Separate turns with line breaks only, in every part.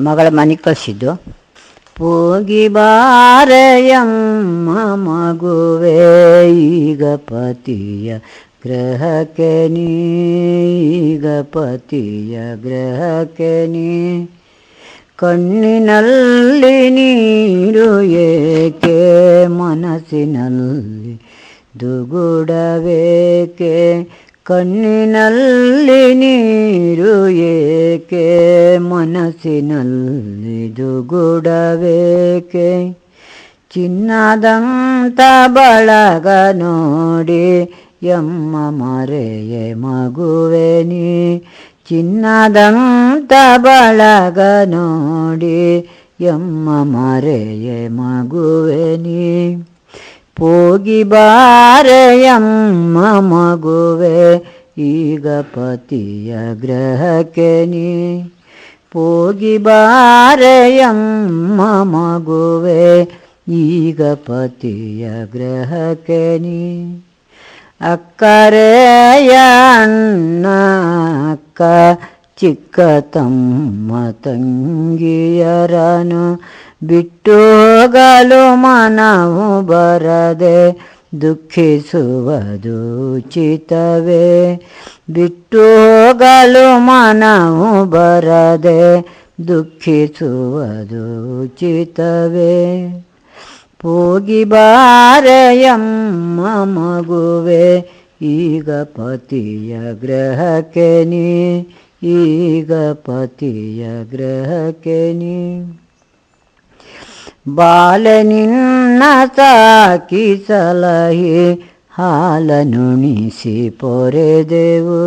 ಮಗಳ ಮನೆಗೆ ಕಳಿಸಿದ್ದು. ಹೋಗಿ ಬಾರೆಯಮ್ಮ ಮಗುವೆ ಈಗ ಪತಿಯ ಗ್ರಹಕ್ಕೆ ನೀ, ಈಗ ಪತಿಯ ಗ್ರಹಕ್ಕೆ ನೀ. ಕಣ್ಣಿನಲ್ಲಿ ನೀರು ಏಕೆ ಮನಸ್ಸಿನಲ್ಲಿ ದುಗುಡವೇಕೆ, ಕಣ್ಣಿನಲ್ಲಿ ನೀರು ಏಕೆ ಮನಸ್ಸಿನಲ್ಲಿ ದುಗುಡವೇಕೆ. ಚಿನ್ನದಂತ ಬಳಗ ನೋಡಿ ಎಮ್ಮ ಮರೆಯೇ ಮಗುವೆ ನೀ, ಚಿನ್ನದಂತ ಬಳಗ ನೋಡಿ ಎಮ್ಮ ಮರೆಯೇ ಮಗುವೆ ನೀ. ಹೋಗಿ ಬಾರೆಯಮ್ಮ ಮಗುವೆ ಈಗ ಪತಿಯ ಗ್ರಹಕ್ಕೆ ನೀ, ಹೋಗಿ ಬಾರೆಯಮ್ಮ ಮಗುವೆ ಈಗ ಪತಿಯ ಗ್ರಹಕ್ಕೆ ನೀ. ಅಕ್ಕರೆಯ ಅಣ್ಣ ಅಕ್ಕ ಚಿಕ್ಕ ತಮ್ಮ ತಂಗಿಯರನು ಬಿಟ್ಟು ಹೋಗಲು ಮನವು ಬರದೆ ದುಃಖಿಸುವುದು ಉಚಿತವೇ, ಬಿಟ್ಟು ಹೋಗಲು ಮನವು ಬರದೆ ದುಃಖಿಸುವುದು ಉಚಿತವೇ. ಹೋಗಿ ಬಾರೆಯಮ್ಮ ಮಗುವೆ ಈಗ ಪತಿಯ ಗ್ರಹಕ್ಕೆ ನೀ, ಈಗ ಪತಿಯ ಗ್ರಹಕ್ಕೆ ನೀ. ಬಾಲೆ ನಿನ್ನ ಸಾಕಿ ಸಲಹಿ ಹಾಲನುಣಿಸಿ ಪೊರೆದೆವು,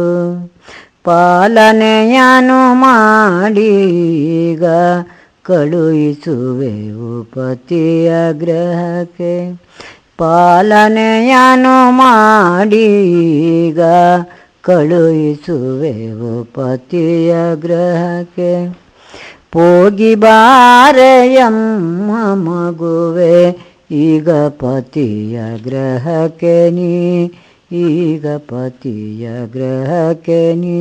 ಪಾಲನೆಯನು ಮಾಡೀಗ ಕಳುಹಿಸುವೆವು ಪತಿಯ ಗ್ರಹಕ್ಕೆ. ಪಾಲನೆಯನು ಮಾಡೀಗ ಕಳುಹಿಸುವೆವು ಪತಿಯ ಗ್ರಹಕ್ಕೆ. ಹೋಗಿ ಬಾರೆಯಮ್ಮ ಮಗುವೆ ಈಗ ಪತಿಯ ಗ್ರಹಕ್ಕೆ ನೀ, ಈಗ ಪತಿಯ ಗ್ರಹಕ್ಕೆ ನೀ.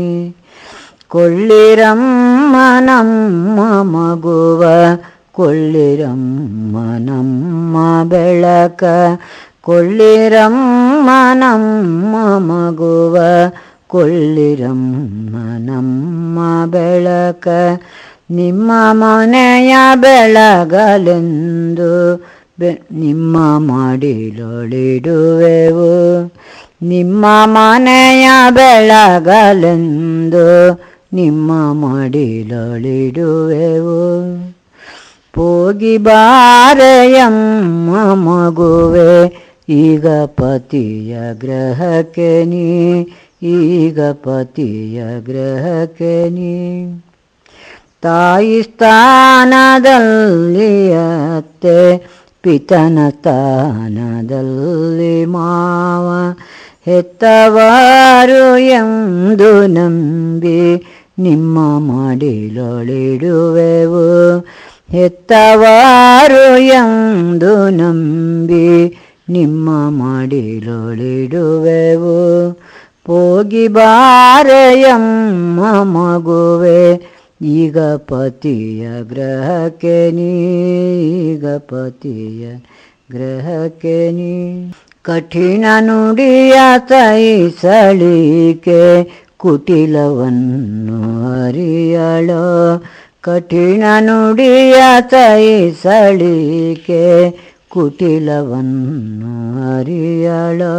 ಕೊಳ್ಳಿರಮ್ಮ ನಮ್ಮ ಮಗುವ ಕೊಳ್ಳಿರಮ್ಮ ನಮ್ಮ ಬೆಳಕ, ಕೊಳ್ಳಿರಮ್ಮ ನಮ್ಮ ಮಗುವ ಕೊಳ್ಳಿರಮ್ಮ ನಮ್ಮ ಬೆಳಕ. ನಿಮ್ಮ ಮನೆಯ ಬೆಳಗಲೆಂದು ನಿಮ್ಮ ಮಡಿಲೊಳಿಡುವೆವು, ನಿಮ್ಮ ಮನೆಯ ಬೆಳಗಲೆಂದು ನಿಮ್ಮ ಮಡಿಲೊಳಿಡುವೆವು. ಹೋಗಿ ಬಾರೆಯಮ್ಮ ಮಗುವೆ ಈಗ ಪತಿಯ ಗ್ರಹಕ್ಕೆ ನೀ, ಈಗ ಪತಿಯ ಗ್ರಹಕ್ಕೆ ನೀ. ತಾಯಿ ಸ್ಥಾನದಲ್ಲಿ ಅತ್ತೆ, ಪಿತನ ಸ್ಥಾನದಲ್ಲಿ ಮಾವ, ಹೆತ್ತವರು ಎಂದು ನಂಬಿ ನಿಮ್ಮ ಮಡಿಲೊಳಿಡುವೆವು, ಹೆತ್ತವರು ಎಂದು ನಂಬಿ ನಿಮ್ಮ ಮಡಿಲೊಳಿಡುವೆವು. ಹೋಗಿ ಬಾರೆಯಮ್ಮ ಮಗುವೆ ಈಗ ಪತಿಯ ಗ್ರಹಕ್ಕೆ ನೀ, ಈಗ ಪತಿಯ ಗ್ರಹಕ್ಕೆ ನೀ. ಕಠಿಣ ನುಡಿಯ ಸಹಿಸಲಿಕೆ ಕುಟಿಲವನ್ನು ಅರಿಯಳೋ, ಕಠಿಣ ನುಡಿಯ ಸಹಿಸಲಿಕೆ ಕುಟಿಲವನ್ನು ಅರಿಯಳೋ.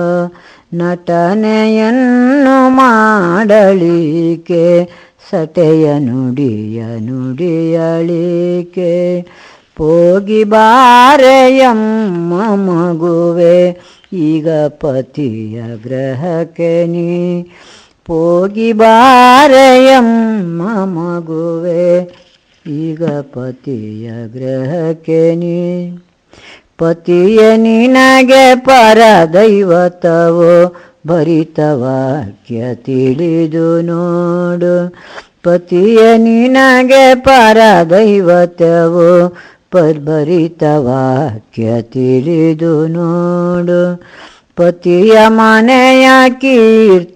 ನಟನೆಯನ್ನು ಮಾಡಲಿಕೆ ಸಟೆಯ ನುಡಿಯ ನುಡಿಯಳಿಕೆ. ಹೋಗಿ ಬಾರೆಯಮ್ಮ ಮಗುವೆ ಈಗ ಪತಿಯ ಗ್ರಹಕ್ಕೆ ನೀ, ಹೋಗಿ ಬಾರೆಯಮ್ಮ ಮಗುವೆ ಈಗ ಪತಿಯ ಗ್ರಹಕ್ಕೆ ನೀ. ಪತಿಯ ನಿನಗೆ ಪರದೈವತವೋ ಭರಿತ ವಾಕ್ಯ ತಿಳಿದು ನೋಡು, ಪತಿಯ ನಿನಗೆ ಪರದೈವತವೋ ಭರಿತ ವಾಕ್ಯ ತಿಳಿದು ನೋಡು. ಪತಿಯ ಮನೆಯ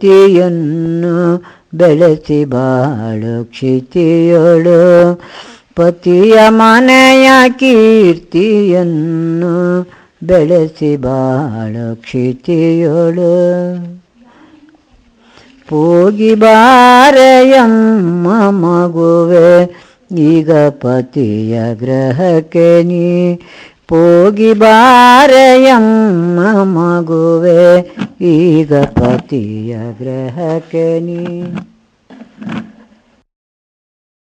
ಕೀರ್ತಿಯನ್ನು ಬೆಳೆಸಿ ಬಾಳು ಕ್ಷಿತಿಯೊಳು, ಪತಿಯ ಮನೆಯ ಕೀರ್ತಿಯನ್ನು ಬೆಳೆಸಿ ಬಾಳ ಕ್ಷಿತಿಯೊಳು ಹೋಗಿ ಬಾರೆಯಮ್ಮ ಮಗುವೆ ಈಗ ಪತಿಯ ಗ್ರಹಕ್ಕೆ ನೀ ಹೋಗಿ ಬಾರೆಯಮ್ಮ ಮಗುವೆ ಈಗ ಪತಿಯ ಗ್ರಹಕ್ಕೆ ನೀ